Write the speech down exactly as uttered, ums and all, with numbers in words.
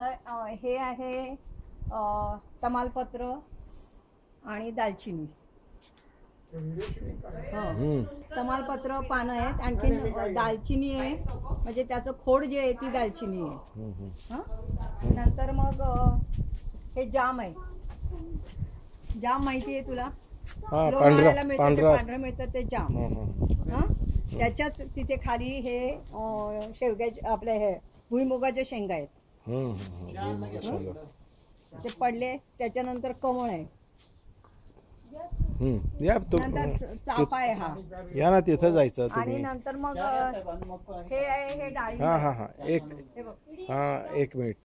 ह- हे आहे अ, तमालपत्र आणि दालचिनी. हम्म. हो, तमालपत्र पानं आहेत, आणखीन अ, दालचिनी आहे, म्हणजे त्याचं खोड जे आहे ती दालचिनी आहे. हम्म, हम्म. हं? नंतर मग अ, हे जाम आहे. जाम माहिती आहे तुला? हा, लोणावळ्याला पांढरा मिळतं ते, पांढरा पांढरं मिळतं ते जाम. हं, हं, हं. हं? त्याच्याच तिथे खाली हे अ, शेवग्याचे आपले हे भुईमुगाच्या शेंगा आहेत. हम्म, हम्म, हम्म. भुईमुगा शेंगा. ते पडले. त्याच्यानंतर कमळ आहे. हम्म. या तो नंतर चाफा आहे हा. या ना तिथं जायचं आणि तुम्ही. नंतर मग अ, हे आहे, हे डाळिंब हा आहे. हा हा एक हे बघ. हा एक मिनिट.